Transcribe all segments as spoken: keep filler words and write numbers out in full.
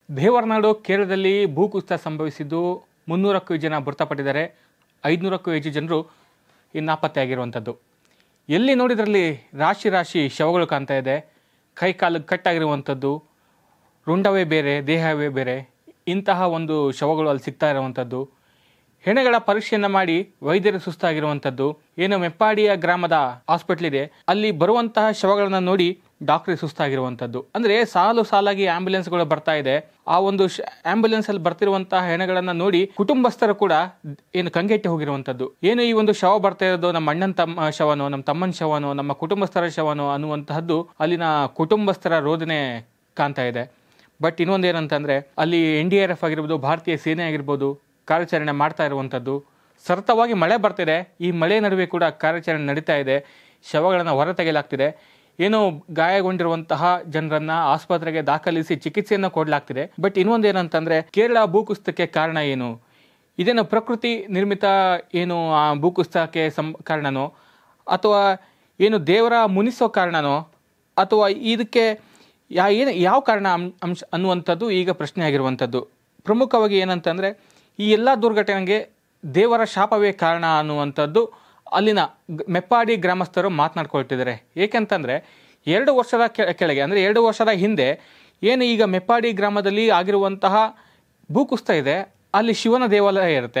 ದೇವರನಾಡು ಕೇರಳದಲ್ಲಿ ಭೂಕುಸಿತ ಸಂಭವಿಸಿದ್ದು ಮುನ್ನೂರಕ್ಕೂ ಜನ ಮೃತಪಟ್ಟಿದ್ದಾರೆ. ಐದುನೂರಕ್ಕೂ ಹೆಚ್ಚು ಜನರು ನಾಪತ್ತೆಯಾಗಿರುವಂಥದ್ದು. ಎಲ್ಲಿ ನೋಡಿದ್ರಲ್ಲಿ ರಾಶಿ ರಾಶಿ ಶವಗಳು ಕಾಣ್ತಾ ಇದೆ. ಕೈ ಕಾಲು ಕಟ್ಟಾಗಿರುವಂಥದ್ದು, ರುಂಡವೇ ಬೇರೆ ದೇಹವೇ ಬೇರೆ, ಇಂತಹ ಒಂದು ಶವಗಳು ಅಲ್ಲಿ ಸಿಗ್ತಾ ಇರುವಂಥದ್ದು. ಹೆಣಗಳ ಪರೀಕ್ಷೆಯನ್ನು ಮಾಡಿ ವೈದ್ಯರು ಸುಸ್ತಾಗಿರುವಂಥದ್ದು. ಏನು ಮೆಪ್ಪಾಡಿಯ ಗ್ರಾಮದ ಹಾಸ್ಪಿಟ್ಲ್ ಇದೆ, ಅಲ್ಲಿ ಬರುವಂತಹ ಶವಗಳನ್ನು ನೋಡಿ ಡಾಕ್ಟ್ರಿಗೆ ಸುಸ್ತಾಗಿರುವಂಥದ್ದು. ಅಂದರೆ ಸಾಲು ಸಾಲಾಗಿ ಆಂಬ್ಯುಲೆನ್ಸ್ಗಳು ಬರ್ತಾ ಇದೆ. ಆ ಒಂದು ಆಂಬ್ಯುಲೆನ್ಸ್ ಅಲ್ಲಿ ಬರ್ತಿರುವಂತಹ ಹೆಣಗಳನ್ನು ನೋಡಿ ಕುಟುಂಬಸ್ಥರು ಕೂಡ ಏನು ಕಂಗೆಟ್ಟಿ ಹೋಗಿರುವಂಥದ್ದು. ಏನು ಈ ಒಂದು ಶವ ಬರ್ತಾ ಇರೋದು ನಮ್ಮ ಅಣ್ಣನ ತಮ್ಮ ಶವನೋ, ನಮ್ಮ ತಮ್ಮನ ಶವನೋ, ನಮ್ಮ ಕುಟುಂಬಸ್ಥರ ಶವನೋ ಅನ್ನುವಂತಹದ್ದು ಅಲ್ಲಿನ ಕುಟುಂಬಸ್ಥರ ರೋದನೆ ಕಾಣ್ತಾ ಇದೆ. ಬಟ್ ಇನ್ನೊಂದು ಏನಂತಂದ್ರೆ ಅಲ್ಲಿ ಎನ್ ಡಿ ಆರ್ ಎಫ್ ಆಗಿರ್ಬೋದು, ಭಾರತೀಯ ಸೇನೆ ಆಗಿರ್ಬೋದು ಕಾರ್ಯಾಚರಣೆ ಮಾಡ್ತಾ ಇರುವಂಥದ್ದು. ಸತತವಾಗಿ ಮಳೆ ಬರ್ತಿದೆ. ಈ ಮಳೆ ನಡುವೆ ಕೂಡ ಕಾರ್ಯಾಚರಣೆ ನಡೀತಾ ಇದೆ. ಶವಗಳನ್ನು ಹೊರ ತೆಗೆಯಲಾಗ್ತಿದೆ. ಏನು ಗಾಯಗೊಂಡಿರುವಂತಹ ಜನರನ್ನ ಆಸ್ಪತ್ರೆಗೆ ದಾಖಲಿಸಿ ಚಿಕಿತ್ಸೆಯನ್ನು ಕೊಡಲಾಗ್ತಿದೆ. ಬಟ್ ಇನ್ನೊಂದು ಏನಂತಂದ್ರೆ ಕೇರಳ ಭೂಕುಸಿತಕ್ಕೆ ಕಾರಣ ಏನು? ಇದೇನು ಪ್ರಕೃತಿ ನಿರ್ಮಿತ ಏನು ಆ ಭೂಕುಸಿತಕ್ಕೆ ಸಂ ಕಾರಣನೋ, ಅಥವಾ ಏನು ದೇವರ ಮುನಿಸೋ ಕಾರಣನೋ, ಅಥವಾ ಇದಕ್ಕೆ ಯಾ ಏನು ಯಾವ ಕಾರಣ ಅಂಶ ಅನ್ನುವಂಥದ್ದು ಈಗ ಪ್ರಶ್ನೆ ಆಗಿರುವಂಥದ್ದು. ಪ್ರಮುಖವಾಗಿ ಏನಂತಂದರೆ ಈ ಎಲ್ಲ ದುರ್ಘಟನೆಗೆ ದೇವರ ಶಾಪವೇ ಕಾರಣ ಅನ್ನುವಂಥದ್ದು ಅಲ್ಲಿನ ಮೆಪ್ಪಾಡಿ ಗ್ರಾಮಸ್ಥರು ಮಾತನಾಡ್ಕೊಳ್ತಿದ್ದಾರೆ. ಏಕೆಂತಂದರೆ ಎರಡು ವರ್ಷದ ಕೆಳಗೆ ಅಂದರೆ ಎರಡು ವರ್ಷದ ಹಿಂದೆ ಏನು ಈಗ ಮೆಪ್ಪಾಡಿ ಗ್ರಾಮದಲ್ಲಿ ಆಗಿರುವಂತಹ ಭೂಕುಸಿತ ಇದೆ, ಅಲ್ಲಿ ಶಿವನ ದೇವಾಲಯ ಇರುತ್ತೆ.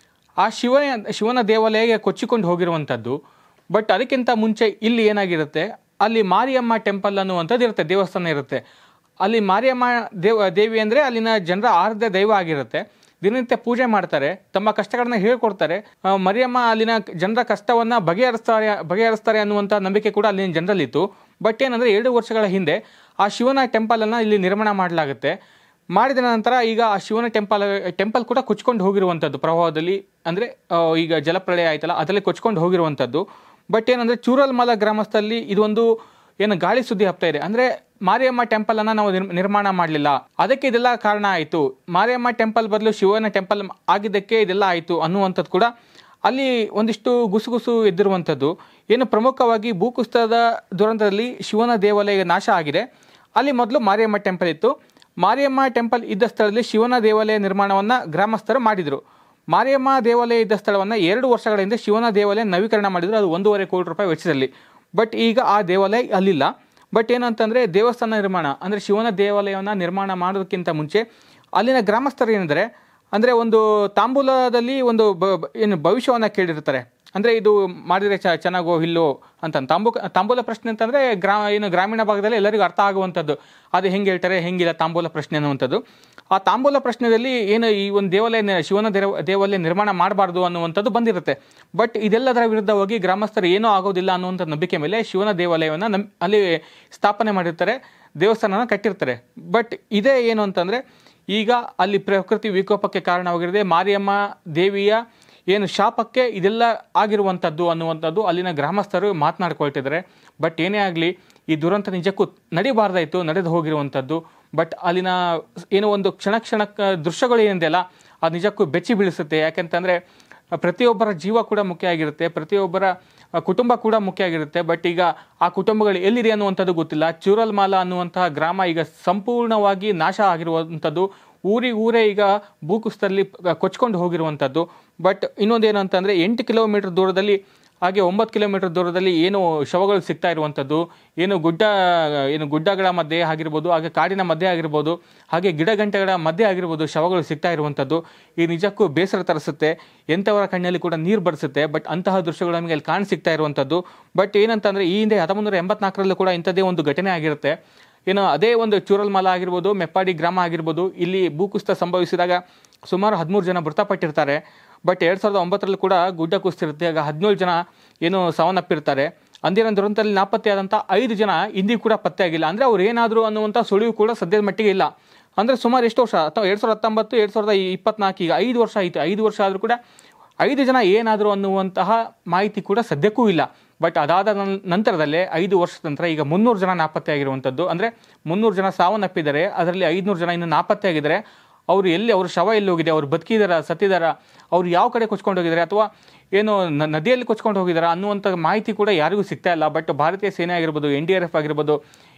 ಆ ಶಿವನ ಶಿವನ ದೇವಾಲಯಕ್ಕೆ ಕೊಚ್ಚಿಕೊಂಡು ಹೋಗಿರುವಂಥದ್ದು. ಬಟ್ ಅದಕ್ಕಿಂತ ಮುಂಚೆ ಇಲ್ಲಿ ಏನಾಗಿರುತ್ತೆ, ಅಲ್ಲಿ ಮಾರಿಯಮ್ಮ ಟೆಂಪಲ್ ಅನ್ನುವಂಥದ್ದು ಇರುತ್ತೆ, ದೇವಸ್ಥಾನ ಇರುತ್ತೆ. ಅಲ್ಲಿ ಮಾರಿಯಮ್ಮ ದೇವ ದೇವಿ ಅಂದರೆ ಅಲ್ಲಿನ ಜನರ ಆರಾಧ್ಯ ದೈವ ಆಗಿರುತ್ತೆ. ದಿನನಿತ್ಯ ಪೂಜೆ ಮಾಡ್ತಾರೆ, ತಮ್ಮ ಕಷ್ಟಗಳನ್ನ ಹೇಳ್ಕೊಡ್ತಾರೆ. ಮರಿಯಮ್ಮ ಅಲ್ಲಿನ ಜನರ ಕಷ್ಟವನ್ನು ಬಗೆಹರಿಸ್ತಾರೆ ಬಗೆಹರಿಸ್ತಾರೆ ಅನ್ನುವಂಥ ನಂಬಿಕೆ ಕೂಡ ಅಲ್ಲಿನ ಜನರಲ್ಲಿತ್ತು. ಬಟ್ ಏನಂದರೆ ಎರಡು ವರ್ಷಗಳ ಹಿಂದೆ ಆ ಶಿವನ ಟೆಂಪಲನ್ನು ಇಲ್ಲಿ ನಿರ್ಮಾಣ ಮಾಡಲಾಗುತ್ತೆ. ಮಾಡಿದ ನಂತರ ಈಗ ಆ ಶಿವನ ಟೆಂಪಲ್ ಟೆಂಪಲ್ ಕೂಡ ಕೊಚ್ಕೊಂಡು ಹೋಗಿರುವಂಥದ್ದು ಪ್ರವಾಹದಲ್ಲಿ. ಅಂದರೆ ಈಗ ಜಲಪ್ರಳಯ ಆಯ್ತಲ್ಲ, ಅದರಲ್ಲಿ ಕೊಚ್ಕೊಂಡು ಹೋಗಿರುವಂಥದ್ದು. ಬಟ್ ಏನಂದರೆ ಚೂರಲ್ಮಲ ಗ್ರಾಮಸ್ಥಲ್ಲಿ ಇದೊಂದು ಏನು ಗಾಳಿ ಸುದ್ದಿ ಹಬ್ತಾ ಇದೆ. ಅಂದರೆ ಮಾರಿಯಮ್ಮ ಟೆಂಪಲ್ ಅನ್ನ ನಾವು ನಿರ್ಮಾಣ ಮಾಡಲಿಲ್ಲ, ಅದಕ್ಕೆ ಇದೆಲ್ಲ ಕಾರಣ ಆಯಿತು. ಮಾರಿಯಮ್ಮ ಟೆಂಪಲ್ ಬದಲು ಶಿವನ ಟೆಂಪಲ್ ಆಗಿದ್ದಕ್ಕೆ ಇದೆಲ್ಲ ಆಯಿತು ಅನ್ನುವಂಥದ್ದು ಕೂಡ ಅಲ್ಲಿ ಒಂದಿಷ್ಟು ಗುಸುಗುಸು ಎದ್ದಿರುವಂಥದ್ದು. ಏನು ಪ್ರಮುಖವಾಗಿ ಭೂಕುಸಿತದ ದುರಂತದಲ್ಲಿ ಶಿವನ ದೇವಾಲಯ ನಾಶ ಆಗಿದೆ. ಅಲ್ಲಿ ಮೊದಲು ಮಾರಿಯಮ್ಮ ಟೆಂಪಲ್ ಇತ್ತು. ಮಾರಿಯಮ್ಮ ಟೆಂಪಲ್ ಇದ್ದ ಸ್ಥಳದಲ್ಲಿ ಶಿವನ ದೇವಾಲಯ ನಿರ್ಮಾಣವನ್ನು ಗ್ರಾಮಸ್ಥರು ಮಾಡಿದರು. ಮಾರಿಯಮ್ಮ ದೇವಾಲಯ ಇದ್ದ ಸ್ಥಳವನ್ನು ಎರಡು ವರ್ಷಗಳ ಹಿಂದೆ ಶಿವನ ದೇವಾಲಯ ನವೀಕರಣ ಮಾಡಿದ್ರು, ಅದು ಒಂದೂವರೆ ಕೋಟಿ ರೂಪಾಯಿ ವೆಚ್ಚದಲ್ಲಿ. ಬಟ್ ಈಗ ಆ ದೇವಾಲಯ ಅಲ್ಲಿಲ್ಲ. ಬಟ್ ಏನಂತಂದರೆ ದೇವಸ್ಥಾನ ನಿರ್ಮಾಣ ಅಂದರೆ ಶಿವನ ದೇವಾಲಯವನ್ನು ನಿರ್ಮಾಣ ಮಾಡೋದಕ್ಕಿಂತ ಮುಂಚೆ ಅಲ್ಲಿನ ಗ್ರಾಮಸ್ಥರು ಏನಿದ್ದಾರೆ ಅಂದರೆ ಒಂದು ತಾಂಬೂಲದಲ್ಲಿ ಒಂದು ಬ ಏನು ಭವಿಷ್ಯವನ್ನು ಕೇಳಿರ್ತಾರೆ. ಅಂದರೆ ಇದು ಮಾಡಿದರೆ ಚ ಚೆನ್ನಾಗೋ ಇಲ್ಲೋ ಅಂತ. ತಾಂಬೂ ತಾಂಬೂಲ ಪ್ರಶ್ನೆ ಅಂತಂದರೆ ಗ್ರಾ ಏನು ಗ್ರಾಮೀಣ ಭಾಗದಲ್ಲಿ ಎಲ್ಲರಿಗೂ ಅರ್ಥ ಆಗುವಂಥದ್ದು. ಅದು ಹೆಂಗೆ ಹೇಳ್ತಾರೆ ಹೆಂಗಿಲ್ಲ ತಾಂಬೂಲ ಪ್ರಶ್ನೆ ಅನ್ನುವಂಥದ್ದು. ಆ ತಾಂಬೂಲ ಪ್ರಶ್ನೆಯಲ್ಲಿ ಏನು ಈ ಒಂದು ದೇವಾಲಯ ಶಿವನ ದೇವ ದೇವಾಲಯ ನಿರ್ಮಾಣ ಮಾಡಬಾರ್ದು ಅನ್ನುವಂಥದ್ದು ಬಂದಿರುತ್ತೆ. ಬಟ್ ಇದೆಲ್ಲದರ ವಿರುದ್ಧವಾಗಿ ಗ್ರಾಮಸ್ಥರು ಏನೂ ಆಗೋದಿಲ್ಲ ಅನ್ನುವಂಥ ನಂಬಿಕೆ ಮೇಲೆ ಶಿವನ ದೇವಾಲಯವನ್ನು ನಮ್ ಅಲ್ಲಿ ಸ್ಥಾಪನೆ ಮಾಡಿರ್ತಾರೆ, ದೇವಸ್ಥಾನನ ಕಟ್ಟಿರ್ತಾರೆ. ಬಟ್ ಇದೇ ಏನು ಅಂತಂದರೆ ಈಗ ಅಲ್ಲಿ ಪ್ರಕೃತಿ ವಿಕೋಪಕ್ಕೆ ಕಾರಣವಾಗಿರದೆ ಮಾರಿಯಮ್ಮ ದೇವಿಯ ಏನು ಶಾಪಕ್ಕೆ ಇದೆಲ್ಲ ಆಗಿರುವಂಥದ್ದು ಅನ್ನುವಂಥದ್ದು ಅಲ್ಲಿನ ಗ್ರಾಮಸ್ಥರು ಮಾತನಾಡ್ಕೊಳ್ತಿದ್ದಾರೆ. ಬಟ್ ಏನೇ ಆಗಲಿ ಈ ದುರಂತ ನಿಜಕ್ಕೂ ನಡಿಬಾರ್ದಾಯಿತು, ನಡೆದು ಹೋಗಿರುವಂಥದ್ದು. ಬಟ್ ಅಲ್ಲಿನ ಏನೋ ಒಂದು ಕ್ಷಣ ಕ್ಷಣಕ್ಕೆ ದೃಶ್ಯಗಳು ಏನಿದೆಯಲ್ಲ ಅದು ನಿಜಕ್ಕೂ ಬೆಚ್ಚಿ ಬೀಳಿಸುತ್ತೆ. ಯಾಕೆಂತಂದರೆ ಪ್ರತಿಯೊಬ್ಬರ ಜೀವ ಕೂಡ ಮುಖ್ಯ ಆಗಿರುತ್ತೆ, ಪ್ರತಿಯೊಬ್ಬರ ಕುಟುಂಬ ಕೂಡ ಮುಖ್ಯ ಆಗಿರುತ್ತೆ. ಬಟ್ ಈಗ ಆ ಕುಟುಂಬಗಳು ಎಲ್ಲಿದೆ ಅನ್ನುವಂಥದ್ದು ಗೊತ್ತಿಲ್ಲ. ಚೂರಲ್ಮಾಲ ಅನ್ನುವಂತಹ ಗ್ರಾಮ ಈಗ ಸಂಪೂರ್ಣವಾಗಿ ನಾಶ ಆಗಿರುವಂಥದ್ದು. ಊರಿಗೆ ಊರೇ ಈಗ ಭೂಕುಸಿತದಲ್ಲಿ ಕೊಚ್ಕೊಂಡು ಹೋಗಿರುವಂಥದ್ದು. ಬಟ್ ಇನ್ನೊಂದೇನು ಅಂತಂದರೆ ಎಂಟು ಕಿಲೋಮೀಟರ್ ದೂರದಲ್ಲಿ ಹಾಗೆ ಒಂಬತ್ತು ಕಿಲೋಮೀಟರ್ ದೂರದಲ್ಲಿ ಏನು ಶವಗಳು ಸಿಗ್ತಾ ಇರುವಂಥದ್ದು, ಏನು ಗುಡ್ಡ ಏನು ಗುಡ್ಡಗಳ ಮಧ್ಯೆ ಆಗಿರ್ಬೋದು, ಹಾಗೆ ಕಾಡಿನ ಮಧ್ಯೆ ಆಗಿರ್ಬೋದು, ಹಾಗೆ ಗಿಡ ಗಂಟೆಗಳ ಮಧ್ಯೆ ಆಗಿರ್ಬೋದು ಶವಗಳು ಸಿಗ್ತಾ ಇರುವಂಥದ್ದು ಈ ನಿಜಕ್ಕೂ ಬೇಸರ ತರಿಸುತ್ತೆ. ಎಂಥವರ ಕಣ್ಣಲ್ಲಿ ಕೂಡ ನೀರು ಬಡಿಸುತ್ತೆ. ಬಟ್ ಅಂತಹ ದೃಶ್ಯಗಳು ನಮಗೆ ಅಲ್ಲಿ ಕಾಣ ಸಿಗ್ತಾ ಇರುವಂಥದ್ದು. ಬಟ್ ಏನಂತಂದರೆ ಈ ಹಿಂದೆ ಹತ್ತೊಂಬತ್ತು ನೂರ ಎಂಬತ್ನಾಲ್ಕರಲ್ಲೂ ಕೂಡ ಇಂಥದ್ದೇ ಒಂದು ಘಟನೆ ಆಗಿರುತ್ತೆ. ಏನು ಅದೇ ಒಂದು ಚೂರಲ್ಮಲ ಆಗಿರ್ಬೋದು, ಮೆಪ್ಪಾಡಿ ಗ್ರಾಮ ಆಗಿರ್ಬೋದು, ಇಲ್ಲಿ ಭೂಕುಸಿತ ಸಂಭವಿಸಿದಾಗ ಸುಮಾರು ಹದಿಮೂರು ಜನ ಮೃತಪಟ್ಟಿರ್ತಾರೆ. ಬಟ್ ಎರಡು ಸಾವಿರದ ಒಂಬತ್ತರಲ್ಲೂ ಕೂಡ ಗುಡ್ಡ ಕುಸಿತಿರುತ್ತೆ. ಆಗ ಹದಿನೇಳು ಜನ ಏನು ಸಾವನ್ನಪ್ಪಿರ್ತಾರೆ. ಅಂದಿನ ದುರಂತದಲ್ಲಿ ನಾಪತ್ತೆಯಾದಂಥ ಐದು ಜನ ಇಂದಿಗೂ ಕೂಡ ಪತ್ತೆ ಆಗಿಲ್ಲ. ಅಂದರೆ ಅವ್ರು ಏನಾದರೂ ಅನ್ನುವಂಥ ಸುಳಿವು ಕೂಡ ಸದ್ಯದ ಮಟ್ಟಿಗೆ ಇಲ್ಲ. ಅಂದರೆ ಸುಮಾರು ಎಷ್ಟು ವರ್ಷ, ಅಥವಾ ಎರಡು ಸಾವಿರದ ಹತ್ತೊಂಬತ್ತು ಎರಡು ಸಾವಿರದ ಇಪ್ಪತ್ನಾಲ್ಕು ಈಗ ಐದು ವರ್ಷ ಆಯಿತು. ಐದು ವರ್ಷ ಆದರೂ ಕೂಡ ಐದು ಜನ ಏನಾದರೂ ಅನ್ನುವಂತಹ ಮಾಹಿತಿ ಕೂಡ ಸದ್ಯಕ್ಕೂ ಇಲ್ಲ. ಬಟ್ ಅದಾದ ನಂತರದಲ್ಲೇ ಐದು ವರ್ಷದ ನಂತರ ಈಗ ಮುನ್ನೂರು ಜನ ನಾಪತ್ತೆ ಆಗಿರುವಂಥದ್ದು. ಅಂದರೆ ಮುನ್ನೂರು ಜನ ಸಾವನ್ನಪ್ಪಿದ್ದಾರೆ, ಅದರಲ್ಲಿ ಐದುನೂರು ಜನ ಇನ್ನು ನಾಪತ್ತೆ ಆಗಿದ್ದಾರೆ. ಅವರು ಎಲ್ಲಿ, ಅವ್ರ ಶವ ಎಲ್ಲಿ ಹೋಗಿದೆ, ಅವ್ರು ಬದುಕಿದಾರ ಸತ್ತಿದಾರ, ಅವ್ರು ಯಾವ ಕಡೆ ಕೊಚ್ಕೊಂಡು ಹೋಗಿದ್ದಾರೆ, ಅಥವಾ ಏನು ನದಿಯಲ್ಲಿ ಕೊಚ್ಕೊಂಡು ಹೋಗಿದ್ದಾರೆ ಅನ್ನುವಂಥ ಮಾಹಿತಿ ಕೂಡ ಯಾರಿಗೂ ಸಿಗ್ತಾ ಇಲ್ಲ. ಬಟ್ ಭಾರತೀಯ ಸೇನೆ ಆಗಿರ್ಬೋದು, ಎನ್ ಡಿ ಆರ್ ಎಫ್ ಆಗಿರ್ಬೋದು,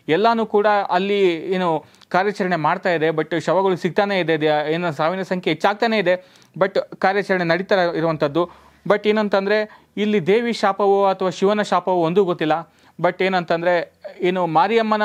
ಎಲ್ಲಾನು ಕೂಡ ಅಲ್ಲಿ ಏನು ಕಾರ್ಯಾಚರಣೆ ಮಾಡ್ತಾ ಇದೆ. ಬಟ್ ಶವಗಳು ಸಿಗ್ತಾನೆ ಇದೆ, ಏನು ಸಾವಿನ ಸಂಖ್ಯೆ ಹೆಚ್ಚಾಗ್ತಾನೆ ಇದೆ. ಬಟ್ ಕಾರ್ಯಾಚರಣೆ ನಡೀತಾ ಇರುವಂಥದ್ದು. ಬಟ್ ಏನಂತಂದರೆ ಇಲ್ಲಿ ದೇವಿ ಶಾಪವೋ ಅಥವಾ ಶಿವನ ಶಾಪವೋ ಒಂದೂ ಗೊತ್ತಿಲ್ಲ. ಬಟ್ ಏನಂತಂದರೆ ಏನು ಮಾರಿಯಮ್ಮನ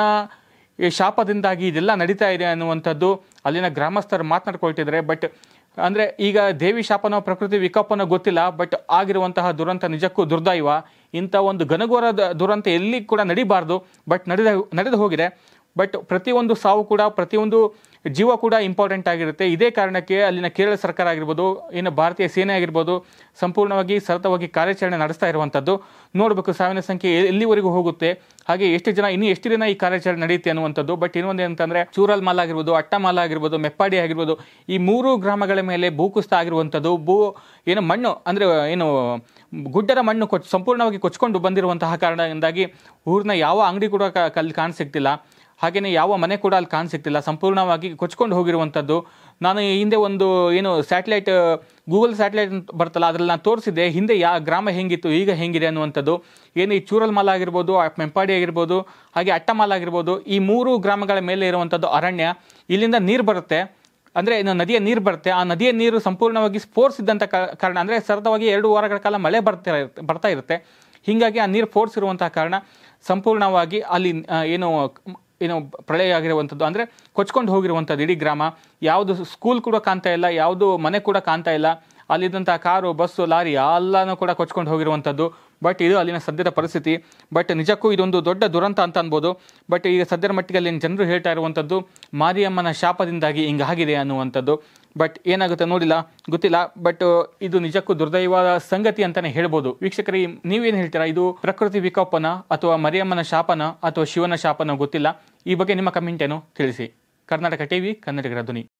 ಈ ಶಾಪದಿಂದಾಗಿ ಇದೆಲ್ಲ ನಡೀತಾ ಇದೆ ಅನ್ನುವಂಥದ್ದು ಅಲ್ಲಿನ ಗ್ರಾಮಸ್ಥರು ಮಾತನಾಡ್ಕೊಳ್ತಿದ್ದಾರೆ. ಬಟ್ ಅಂದರೆ ಈಗ ದೇವಿ ಶಾಪನೋ ಪ್ರಕೃತಿ ವಿಕೋಪನೋ ಗೊತ್ತಿಲ್ಲ. ಬಟ್ ಆಗಿರುವಂತಹ ದುರಂತ ನಿಜಕ್ಕೂ ದುರ್ದೈವ. ಇಂಥ ಒಂದು ಘನಘೋರ ದುರಂತ ಎಲ್ಲಿ ಕೂಡ ನಡಿಬಾರ್ದು. ಬಟ್ ನಡೆದ ನಡೆದು ಹೋಗಿದೆ. ಬಟ್ ಪ್ರತಿಯೊಂದು ಸಾವು ಕೂಡ, ಪ್ರತಿಯೊಂದು ಜೀವ ಕೂಡ ಇಂಪಾರ್ಟೆಂಟ್ ಆಗಿರುತ್ತೆ. ಇದೇ ಕಾರಣಕ್ಕೆ ಅಲ್ಲಿನ ಕೇರಳ ಸರ್ಕಾರ ಆಗಿರ್ಬೋದು, ಏನು ಭಾರತೀಯ ಸೇನೆ ಆಗಿರ್ಬೋದು, ಸಂಪೂರ್ಣವಾಗಿ ಸತತವಾಗಿ ಕಾರ್ಯಾಚರಣೆ ನಡೆಸ್ತಾ ಇರುವಂಥದ್ದು. ನೋಡಬೇಕು ಸಾವಿನ ಸಂಖ್ಯೆ ಎಲ್ಲಿವರೆಗೂ ಹೋಗುತ್ತೆ, ಹಾಗೆ ಎಷ್ಟು ಜನ ಇನ್ನೂ ಎಷ್ಟು ದಿನ ಈ ಕಾರ್ಯಾಚರಣೆ ನಡೆಯುತ್ತೆ ಅನ್ನುವಂಥದ್ದು. ಬಟ್ ಇನ್ನೊಂದು ಏನಂತಂದರೆ ಚೂರಲ್ ಮಾಲ್ ಆಗಿರ್ಬೋದು, ಅಟ್ಟಮಾಲ ಆಗಿರ್ಬೋದು, ಮೆಪ್ಪಾಡಿ ಆಗಿರ್ಬೋದು, ಈ ಮೂರು ಗ್ರಾಮಗಳ ಮೇಲೆ ಭೂಕುಸಿತ ಆಗಿರುವಂಥದ್ದು. ಭೂ ಏನು ಮಣ್ಣು ಅಂದರೆ ಏನು ಗುಡ್ಡದ ಮಣ್ಣು ಕೊಚ್ಚ ಸಂಪೂರ್ಣವಾಗಿ ಕೊಚ್ಕೊಂಡು ಬಂದಿರುವಂತಹ ಕಾರಣದಿಂದಾಗಿ ಊರಿನ ಯಾವ ಅಂಗಡಿ ಕೂಡ ಅಲ್ಲಿ ಕಾಣಸಿಗ್ತಿಲ್ಲ. ಹಾಗೆಯೇ ಯಾವ ಮನೆ ಕೂಡ ಅಲ್ಲಿ ಕಾಣಸಿಗ್ತಿಲ್ಲ. ಸಂಪೂರ್ಣವಾಗಿ ಕೊಚ್ಕೊಂಡು ಹೋಗಿರುವಂಥದ್ದು. ನಾನು ಹಿಂದೆ ಒಂದು ಏನು ಸ್ಯಾಟಲೈಟ್ ಗೂಗಲ್ ಸ್ಯಾಟಲೈಟ್ ಬರ್ತಲ್ಲ, ಅದರಲ್ಲಿ ನಾನು ತೋರಿಸಿದ್ದೆ ಹಿಂದೆ ಯಾವ ಗ್ರಾಮ ಹೆಂಗಿತ್ತು ಈಗ ಹೆಂಗಿದೆ ಅನ್ನುವಂಥದ್ದು. ಏನು ಈ ಚೂರಲ್ ಮಾಲ್ ಆಗಿರ್ಬೋದು, ಮೆಂಪಾಡಿ ಆಗಿರ್ಬೋದು, ಹಾಗೆ ಅಟ್ಟಮಾಲ್ ಆಗಿರ್ಬೋದು, ಈ ಮೂರು ಗ್ರಾಮಗಳ ಮೇಲೆ ಇರುವಂಥದ್ದು ಅರಣ್ಯ. ಇಲ್ಲಿಂದ ನೀರು ಬರುತ್ತೆ, ಅಂದರೆ ಇನ್ನು ನದಿಯ ನೀರು ಬರುತ್ತೆ. ಆ ನದಿಯ ನೀರು ಸಂಪೂರ್ಣವಾಗಿ ಫೋರ್ಸ್ ಇದ್ದಂಥ ಕಾರಣ, ಅಂದರೆ ಸತತವಾಗಿ ಎರಡು ವಾರಗಳ ಕಾಲ ಮಳೆ ಬರ್ತಾ ಬರ್ತಾ ಇರುತ್ತೆ. ಹೀಗಾಗಿ ಆ ನೀರು ಫೋರ್ಸ್ ಇರುವಂತಹ ಕಾರಣ ಸಂಪೂರ್ಣವಾಗಿ ಅಲ್ಲಿ ಏನು ಏನು ಪ್ರಳಯ ಆಗಿರುವಂಥದ್ದು, ಅಂದರೆ ಕೊಚ್ಕೊಂಡು ಹೋಗಿರುವಂಥದ್ದು ಇಡೀ ಗ್ರಾಮ. ಯಾವುದು ಸ್ಕೂಲ್ ಕೂಡ ಕಾಣ್ತಾ ಇಲ್ಲ, ಯಾವುದು ಮನೆ ಕೂಡ ಕಾಣ್ತಾ ಇಲ್ಲ. ಅಲ್ಲಿದ್ದಂಥ ಕಾರು, ಬಸ್ಸು, ಲಾರಿ ಎಲ್ಲನೂ ಕೂಡ ಕೊಚ್ಕೊಂಡು ಹೋಗಿರುವಂಥದ್ದು. ಬಟ್ ಇದು ಅಲ್ಲಿನ ಸದ್ಯದ ಪರಿಸ್ಥಿತಿ. ಬಟ್ ನಿಜಕ್ಕೂ ಇದೊಂದು ದೊಡ್ಡ ದುರಂತ ಅಂತ ಅನ್ಬೋದು. ಬಟ್ ಈಗ ಸದ್ಯದ ಮಟ್ಟಿಗೆ ಅಲ್ಲಿನ ಜನರು ಹೇಳ್ತಾ ಇರುವಂಥದ್ದು ಮಾರಿಯಮ್ಮನ ಶಾಪದಿಂದಾಗಿ ಹಿಂಗಾಗಿದೆ ಅನ್ನುವಂಥದ್ದು. ಬಟ್ ಏನಾಗುತ್ತೆ ನೋಡಿಲ್ಲ, ಗೊತ್ತಿಲ್ಲ. ಬಟ್ ಇದು ನಿಜಕ್ಕೂ ದುರ್ದೈವ ಸಂಗತಿ ಅಂತಲೇ ಹೇಳ್ಬೋದು. ವೀಕ್ಷಕರೇ, ನೀವೇನು ಹೇಳ್ತೀರಾ? ಇದು ಪ್ರಕೃತಿ ವಿಕೋಪನ ಅಥವಾ ಮರಿಯಮ್ಮನ ಶಾಪನ ಅಥವಾ ಶಿವನ ಶಾಪನ ಗೊತ್ತಿಲ್ಲ. ಈ ಬಗ್ಗೆ ನಿಮ್ಮ ಕಮೆಂಟ್ ಏನು ತಿಳಿಸಿ. ಕರ್ನಾಟಕ ಟಿವಿ, ಕನ್ನಡಿಗರ ಧ್ವನಿ.